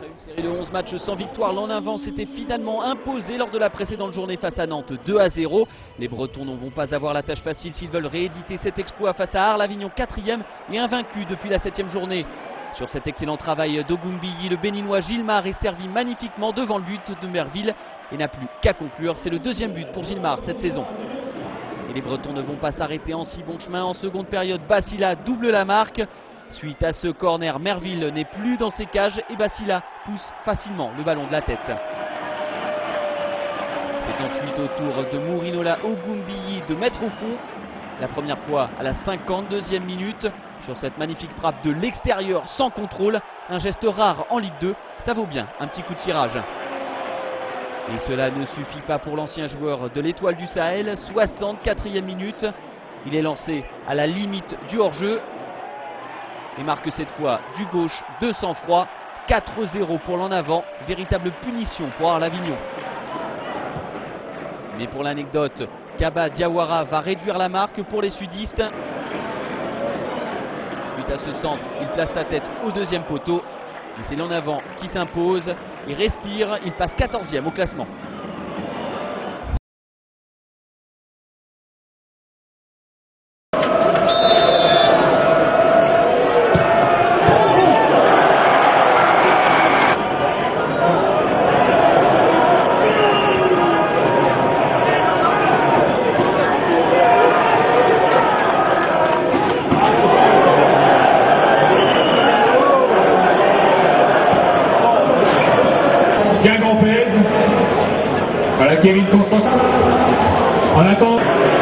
Après une série de 11 matchs sans victoire, l'Annevinent s'était finalement imposé lors de la précédente journée face à Nantes 2-0. Les Bretons ne vont pas avoir la tâche facile s'ils veulent rééditer cet exploit face à Arles-Avignon 4e et invaincu depuis la 7e journée. Sur cet excellent travail d'Ogunbiyi, le Béninois Gilmar est servi magnifiquement devant le but de Merville et n'a plus qu'à conclure. C'est le deuxième but pour Gilmar cette saison. Et les Bretons ne vont pas s'arrêter en si bon chemin. En seconde période, Basila double la marque. Suite à ce corner, Merville n'est plus dans ses cages et Basila pousse facilement le ballon de la tête. C'est ensuite au tour de Mourinola Ogunbiyi de mettre au fond. La première fois à la 52e minute sur cette magnifique frappe de l'extérieur sans contrôle. Un geste rare en Ligue 2, ça vaut bien un petit coup de tirage. Et cela ne suffit pas pour l'ancien joueur de l'Étoile du Sahel. 64e minute, il est lancé à la limite du hors-jeu et marque cette fois du gauche de sang-froid. 4-0 pour l'Annevinent, véritable punition pour Arles-Avignon. Mais pour l'anecdote, Kaba Diawara va réduire la marque pour les sudistes. Suite à ce centre, il place sa tête au deuxième poteau. Et c'est l'Annevinent qui s'impose, il respire, il passe 14e au classement. Voilà Kevin Constantin. En attendant.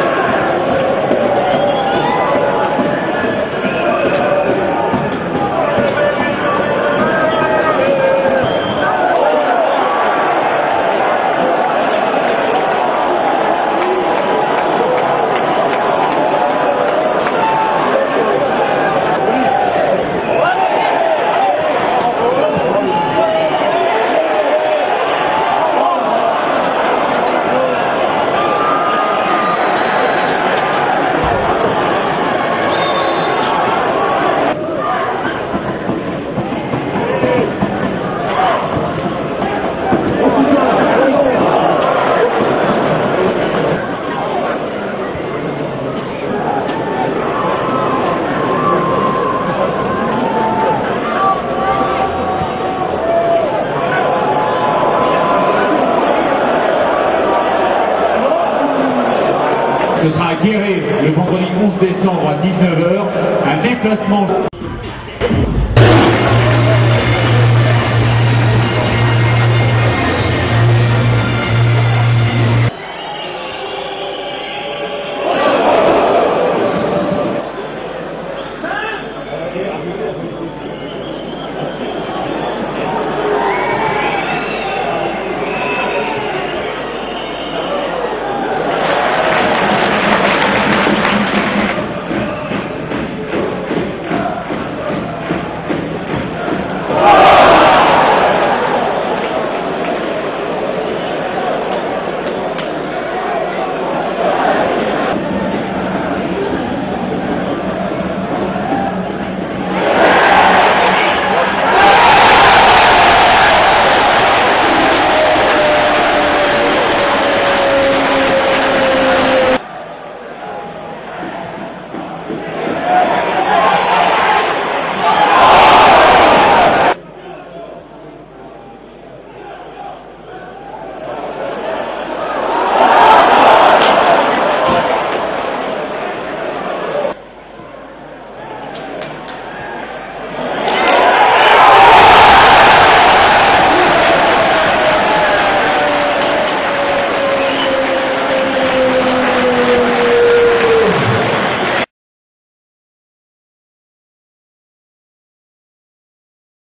Ce sera à Guéret le vendredi 11 décembre à 19 h, un déplacement.